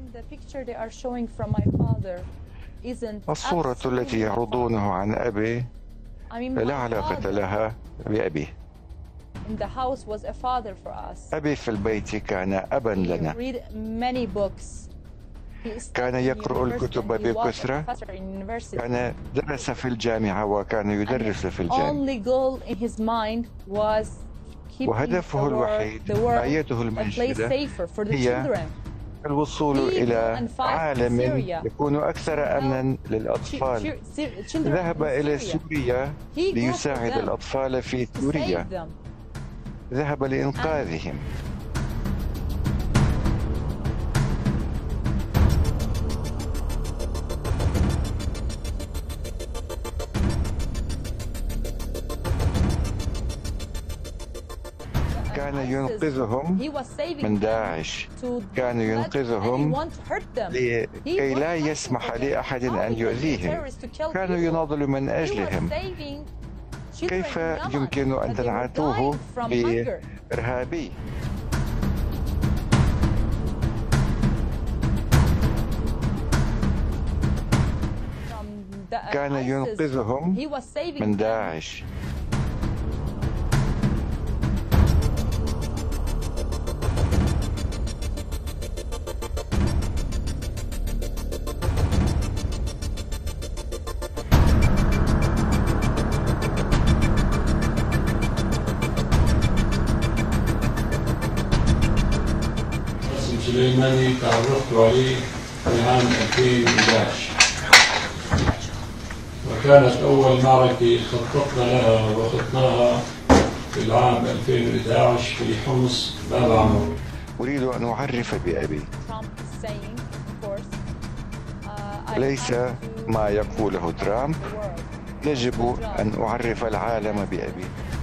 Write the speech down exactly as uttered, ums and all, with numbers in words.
الصورة التي يعرضونه عن أبي لا علاقة لها بأبي. أبي في البيت كان أبا لنا. كان يقرأ الكتب بكثرة، كان درس في الجامعة وكان يدرس في الجامعة، وهدفه الوحيد رعايته المنشدة هي الوصول إلى عالم يكون أكثر أمنا للأطفال. ذهب إلى سوريا ليساعد الأطفال في سوريا، ذهب لإنقاذهم. كان ينقذهم من داعش، كان ينقذهم لكي لا يسمح لأحد أن يؤذيهم، كانوا يناضلوا من أجلهم. كيف يمكن أن تنعتوه بإرهابي؟ كان ينقذهم من داعش. سليماني تعرفت عليه في عام ألفين وأحد عشر، وكانت أول معركة خططنا لها وخطناها في العام ألفين وأحد عشر في حمص باب عمرو. أريد أن أعرف بأبي، ليس ما يقوله ترامب، يجب أن أعرف العالم بأبي.